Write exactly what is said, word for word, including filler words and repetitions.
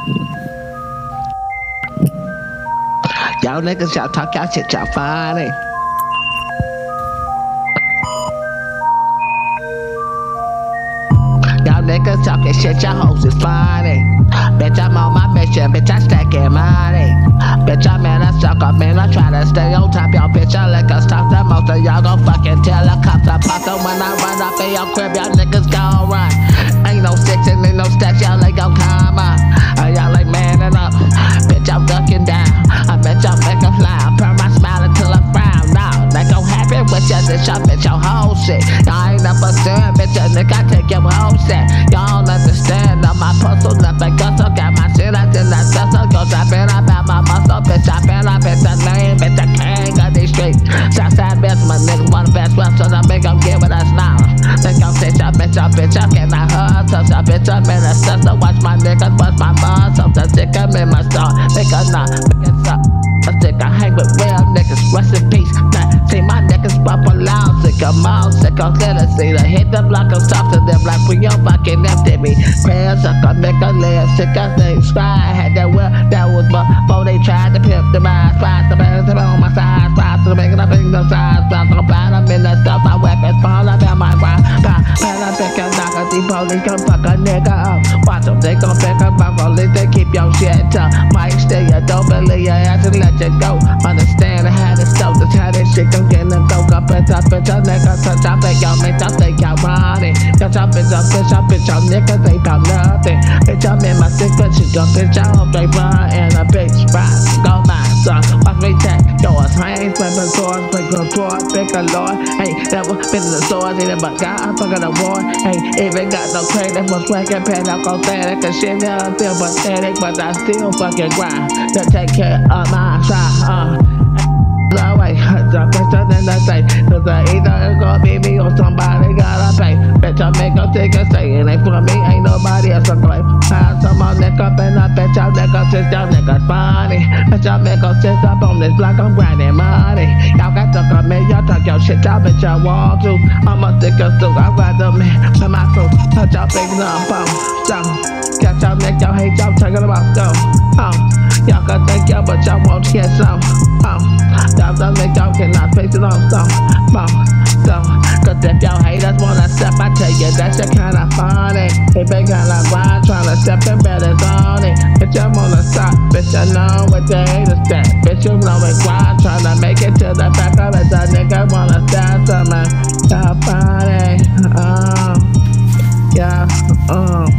Y'all niggas, y'all talk y'all shit, y'all funny. Y'all niggas talking shit, y'all hoes is funny. Bitch, I'm on my mission, bitch, I stacking money. Bitch, I'm in a sucker, man, I try to stay on top. Y'all bitch, y'all like us talk the most of y'all gon' fucking tell the cops I pop them when I run up in your crib, y'all niggas gon' run. Ain't no stitching, ain't no stacks, y'all ain't gon' come up. Y'all like manning up, bitch, I'm ducking down. I bet y'all make a fly, I turn my smile until I frown. Now, that gon' happen with ya, this y'all bitch, your whole shit. Y'all ain't never seen, bitch, a nigga, I take your whole set. Y'all don't understand, on my puzzle, nothing goes, so got my shit, I did not sell, so goes, I been about my muscle, bitch, I been up, bitch, I lame, bitch, I can't got these streets. Southside best, my niggas wanna best well, so I make them get with us now. Think I'm bitch, I bitch, I bitch, I cannot hustle, so bitch, I'm in a sister, watch my niggas, watch my muscles, I think I'm in my star, think I'm not, think it's up. I think I hang with real niggas, rest in peace. Now, see my niggas pop loud, sick of mouth, sick of literacy. To hit them like I'm soft to them like we don't fucking empty me. Prayers up, I make a live, sick of things. Try, had that will, that was before they tried to pimp the mind. Try to pass them on my side, try to make it up in the sides. I'm gonna buy them in the stuff, my weapons fall up in my grind. Man, I think I'm not a deep police, come fuck a nigga up. Watch them, they gon' pick up my police, they keep your shit up. Might stay, I don't believe your ass and let you go. Understand how to stop the how this shit gon' get them go up and touch, bitch, y'all niggas touch, I think y'all make y'all think y'all running. Cause y'all bitch, y'all bitch, y'all bitch, y'all niggas ain't about nothing. Bitch, y'all in my sick, but you jump, bitch, y'all hope they run and a bitch ride. Go my son, watch me take yours. I ain't flipping swords, break the sword, pick a lord. Ain't never been in the swords, ain't but God, I'm fucking a war. Ain't even got no credit for swagger, pen, I'm gon' say that, cause shit never feel pathetic, but I still fucking grind to take care of my side, uh. No way, the better than the same. Cause I either it's gonna be me or somebody gotta pay. Bitch, I make a take a say, it ain't for me, ain't nobody else to claim. I some more neck up and I bet y'all niggas sit y'all niggas funny. Bitch, y'all make us sit up on this block, I'm grinding money. Y'all got to come in, y'all talk your shit, y'all bitch, y'all want to. I'm a thicker suit, I ride the man with my crew. Touch y'all big up, um, so. Catch y'all neck, y'all hate y'all, talking about go. Um, y'all can think y'all, but y'all won't get some. Um, y'all don't make y'all cannot face it on some. Um, so, cause if y'all haters wanna step, I tell you that shit kinda funny. It been kinda wild, tryna step in better on it. Bitch, I'm wanna stop, bitch, I know what the haters that. Bitch, you know it's wild, tryna make it to the back of it. That nigga wanna start something. Y'all funny, um, yeah, um.